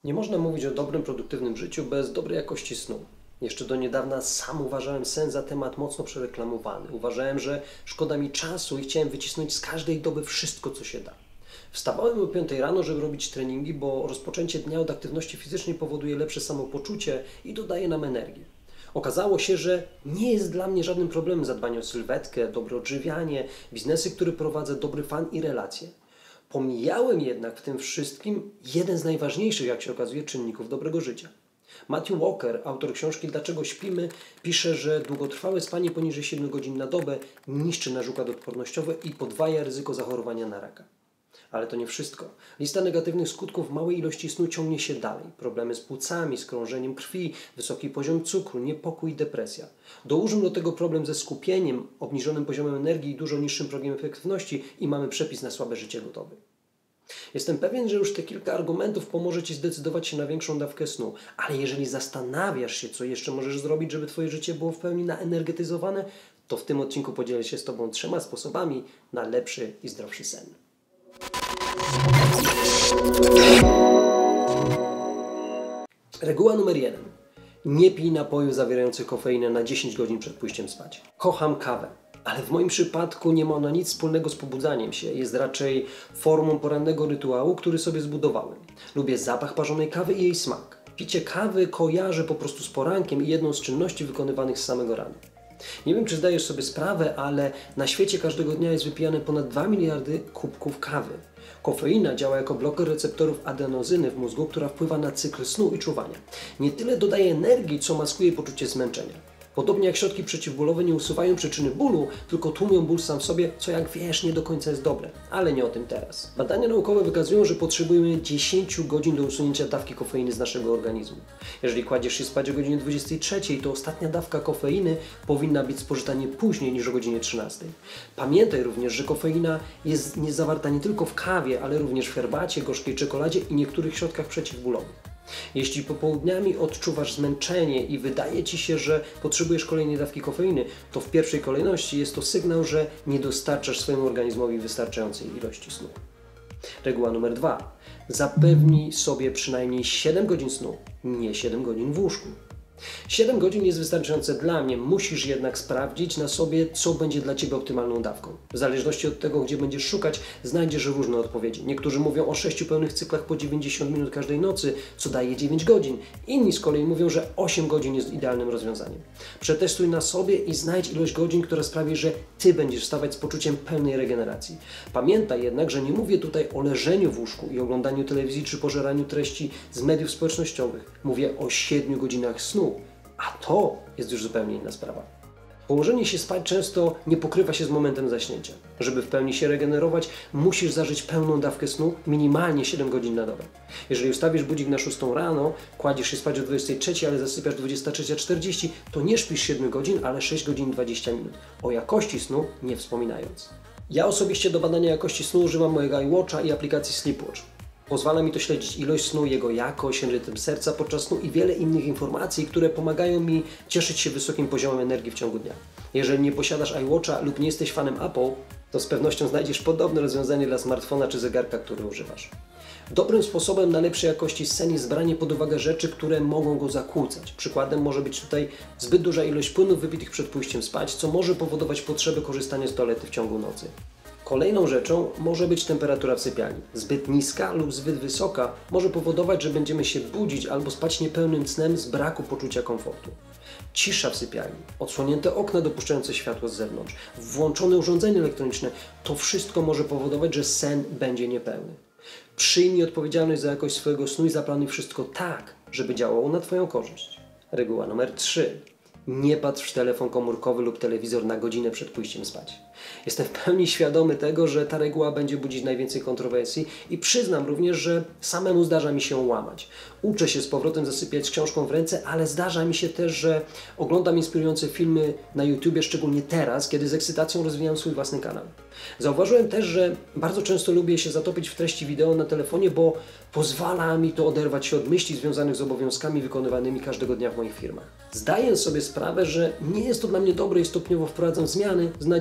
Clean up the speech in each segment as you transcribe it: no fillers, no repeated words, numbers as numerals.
Nie można mówić o dobrym, produktywnym życiu bez dobrej jakości snu. Jeszcze do niedawna sam uważałem sen za temat mocno przereklamowany. Uważałem, że szkoda mi czasu i chciałem wycisnąć z każdej doby wszystko, co się da. Wstawałem o 5 rano, żeby robić treningi, bo rozpoczęcie dnia od aktywności fizycznej powoduje lepsze samopoczucie i dodaje nam energię. Okazało się, że nie jest dla mnie żadnym problemem zadbanie o sylwetkę, dobre odżywianie, biznesy, które prowadzę, dobry fan i relacje. Pomijałem jednak w tym wszystkim jeden z najważniejszych, jak się okazuje, czynników dobrego życia. Matthew Walker, autor książki Dlaczego śpimy, pisze, że długotrwałe spanie poniżej 7 godzin na dobę niszczy nasz układ odpornościowy i podwaja ryzyko zachorowania na raka. Ale to nie wszystko. Lista negatywnych skutków małej ilości snu ciągnie się dalej. Problemy z płucami, z krążeniem krwi, wysoki poziom cukru, niepokój, depresja. Dołóżmy do tego problem ze skupieniem, obniżonym poziomem energii i dużo niższym progiem efektywności i mamy przepis na słabe życie gotowy. Jestem pewien, że już te kilka argumentów pomoże Ci zdecydować się na większą dawkę snu, ale jeżeli zastanawiasz się, co jeszcze możesz zrobić, żeby Twoje życie było w pełni naenergetyzowane, to w tym odcinku podzielę się z Tobą 3 sposobami na lepszy i zdrowszy sen. Reguła numer 1. Nie pij napojów zawierających kofeinę na 10 godzin przed pójściem spać. Kocham kawę, ale w moim przypadku nie ma ona nic wspólnego z pobudzaniem się. Jest raczej formą porannego rytuału, który sobie zbudowałem. Lubię zapach parzonej kawy i jej smak. Picie kawy kojarzę po prostu z porankiem i jedną z czynności wykonywanych z samego rana. Nie wiem, czy zdajesz sobie sprawę, ale na świecie każdego dnia jest wypijane ponad 2 miliardy kubków kawy. Kofeina działa jako bloker receptorów adenozyny w mózgu, która wpływa na cykl snu i czuwania. Nie tyle dodaje energii, co maskuje poczucie zmęczenia. Podobnie jak środki przeciwbólowe nie usuwają przyczyny bólu, tylko tłumią ból sam w sobie, co jak wiesz nie do końca jest dobre. Ale nie o tym teraz. Badania naukowe wykazują, że potrzebujemy 10 godzin do usunięcia dawki kofeiny z naszego organizmu. Jeżeli kładziesz się spać o godzinie 23, to ostatnia dawka kofeiny powinna być spożyta nie później niż o godzinie 13. Pamiętaj również, że kofeina jest zawarta nie tylko w kawie, ale również w herbacie, gorzkiej czekoladzie i niektórych środkach przeciwbólowych. Jeśli popołudniami odczuwasz zmęczenie i wydaje Ci się, że potrzebujesz kolejnej dawki kofeiny, to w pierwszej kolejności jest to sygnał, że nie dostarczasz swojemu organizmowi wystarczającej ilości snu. Reguła numer 2. Zapewnij sobie przynajmniej 7 godzin snu, nie 7 godzin w łóżku. 7 godzin jest wystarczające dla mnie, musisz jednak sprawdzić na sobie, co będzie dla Ciebie optymalną dawką. W zależności od tego, gdzie będziesz szukać, znajdziesz różne odpowiedzi. Niektórzy mówią o 6 pełnych cyklach po 90 minut każdej nocy, co daje 9 godzin. Inni z kolei mówią, że 8 godzin jest idealnym rozwiązaniem. Przetestuj na sobie i znajdź ilość godzin, która sprawi, że Ty będziesz wstawać z poczuciem pełnej regeneracji. Pamiętaj jednak, że nie mówię tutaj o leżeniu w łóżku i oglądaniu telewizji czy pożeraniu treści z mediów społecznościowych. Mówię o 7 godzinach snu. A to jest już zupełnie inna sprawa. Położenie się spać często nie pokrywa się z momentem zaśnięcia. Żeby w pełni się regenerować, musisz zażyć pełną dawkę snu, minimalnie 7 godzin na dobę. Jeżeli ustawisz budzik na 6 rano, kładziesz się spać o 23, ale zasypiasz 23:40, to nie śpisz 7 godzin, ale 6 godzin 20 minut. O jakości snu nie wspominając. Ja osobiście do badania jakości snu używam mojego iWatcha i aplikacji Sleepwatch. Pozwala mi to śledzić ilość snu, jego jakość, rytm serca podczas snu i wiele innych informacji, które pomagają mi cieszyć się wysokim poziomem energii w ciągu dnia. Jeżeli nie posiadasz iWatcha lub nie jesteś fanem Apple, to z pewnością znajdziesz podobne rozwiązanie dla smartfona czy zegarka, który używasz. Dobrym sposobem na lepszej jakości sen jest branie pod uwagę rzeczy, które mogą go zakłócać. Przykładem może być tutaj zbyt duża ilość płynów wypitych przed pójściem spać, co może powodować potrzebę korzystania z toalety w ciągu nocy. Kolejną rzeczą może być temperatura w sypialni. Zbyt niska lub zbyt wysoka może powodować, że będziemy się budzić albo spać niepełnym snem z braku poczucia komfortu. Cisza w sypialni, odsłonięte okna dopuszczające światło z zewnątrz, włączone urządzenie elektroniczne, to wszystko może powodować, że sen będzie niepełny. Przyjmij odpowiedzialność za jakość swojego snu i zaplanuj wszystko tak, żeby działało na Twoją korzyść. Reguła numer 3. Nie patrz w telefon komórkowy lub telewizor na godzinę przed pójściem spać. Jestem w pełni świadomy tego, że ta reguła będzie budzić najwięcej kontrowersji i przyznam również, że samemu zdarza mi się łamać. Uczę się z powrotem zasypiać z książką w ręce, ale zdarza mi się też, że oglądam inspirujące filmy na YouTubie, szczególnie teraz, kiedy z ekscytacją rozwijam swój własny kanał. Zauważyłem też, że bardzo często lubię się zatopić w treści wideo na telefonie, bo pozwala mi to oderwać się od myśli związanych z obowiązkami wykonywanymi każdego dnia w moich firmach. Zdaję sobie sprawę, że nie jest to dla mnie dobre i stopniowo wprowadzam zmiany z nadzieją, że kiedyś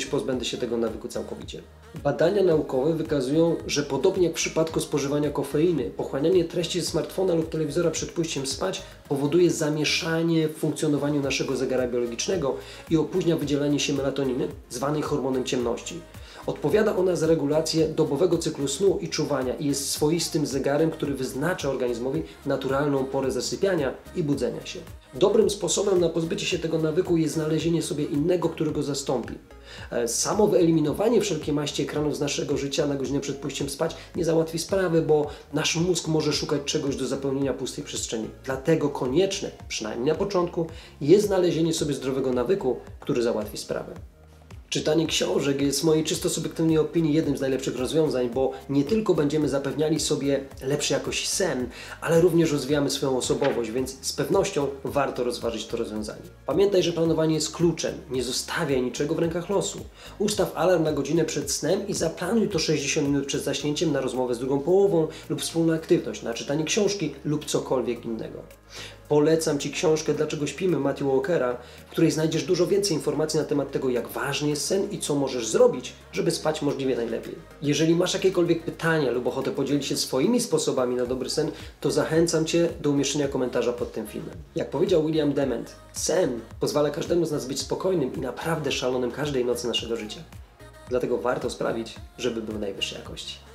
kiedyś pozbędę się tego nawyku całkowicie. Badania naukowe wykazują, że podobnie jak w przypadku spożywania kofeiny, pochłanianie treści ze smartfona lub telewizora przed pójściem spać powoduje zamieszanie w funkcjonowaniu naszego zegara biologicznego i opóźnia wydzielanie się melatoniny, zwanej hormonem ciemności. Odpowiada ona za regulację dobowego cyklu snu i czuwania i jest swoistym zegarem, który wyznacza organizmowi naturalną porę zasypiania i budzenia się. Dobrym sposobem na pozbycie się tego nawyku jest znalezienie sobie innego, który go zastąpi. Samo wyeliminowanie wszelkiej maści ekranów z naszego życia na godzinę przed pójściem spać nie załatwi sprawy, bo nasz mózg może szukać czegoś do zapełnienia pustej przestrzeni. Dlatego konieczne, przynajmniej na początku, jest znalezienie sobie zdrowego nawyku, który załatwi sprawę. Czytanie książek jest w mojej czysto subiektywnej opinii jednym z najlepszych rozwiązań, bo nie tylko będziemy zapewniali sobie lepszy jakoś sen, ale również rozwijamy swoją osobowość, więc z pewnością warto rozważyć to rozwiązanie. Pamiętaj, że planowanie jest kluczem. Nie zostawiaj niczego w rękach losu. Ustaw alarm na godzinę przed snem i zaplanuj to 60 minut przed zaśnięciem na rozmowę z drugą połową lub wspólną aktywność, na czytanie książki lub cokolwiek innego. Polecam Ci książkę Dlaczego śpimy Matthew Walkera, w której znajdziesz dużo więcej informacji na temat tego, jak ważny jest sen i co możesz zrobić, żeby spać możliwie najlepiej. Jeżeli masz jakiekolwiek pytania lub ochotę podzielić się swoimi sposobami na dobry sen, to zachęcam Cię do umieszczenia komentarza pod tym filmem. Jak powiedział William Dement, sen pozwala każdemu z nas być spokojnym i naprawdę szalonym każdej nocy naszego życia. Dlatego warto sprawić, żeby był najwyższej jakości.